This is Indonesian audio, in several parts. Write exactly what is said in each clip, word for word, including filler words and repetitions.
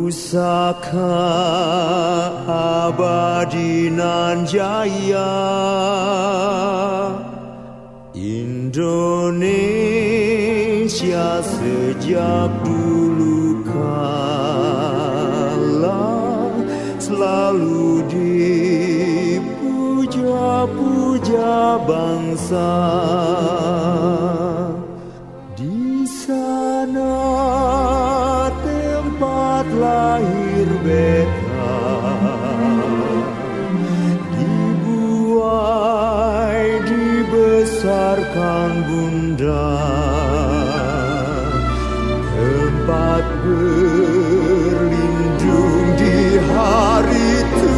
Pusaka abadi nan jaya, Indonesia sejak dulu kala selalu dipuja-puja bangsa. Di sana tempat lahir beta, dibuai dibesarkan bunda, tempat berlindung di hari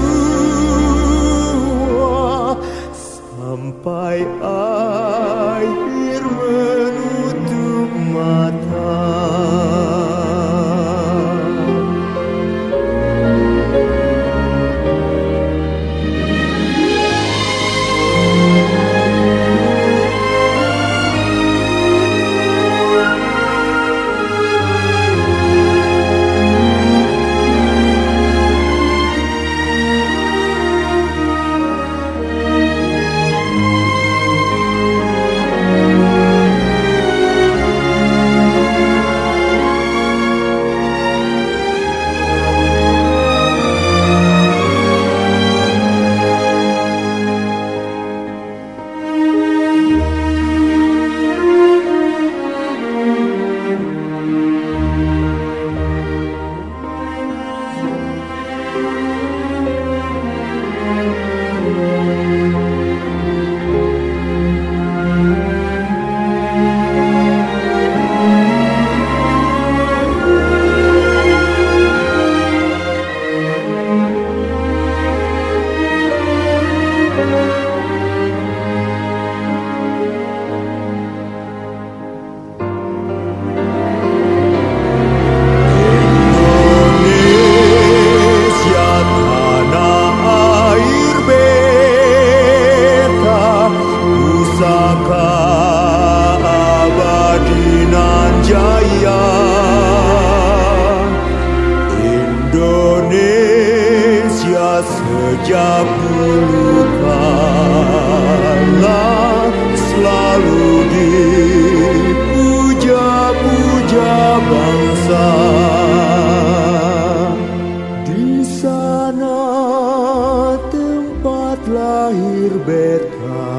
tua, sampai akhir menutup mata. Sejak dulu kala selalu dipuja-puja bangsa. Di sana tempat lahir beta,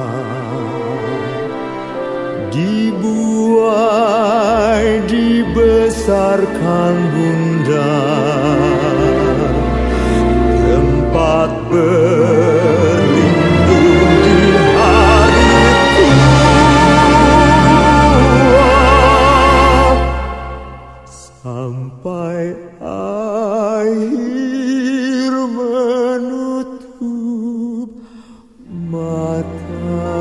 dibuai dibesarkan bunda, tempat berlindung di hari tua, sampai akhir menutup mata.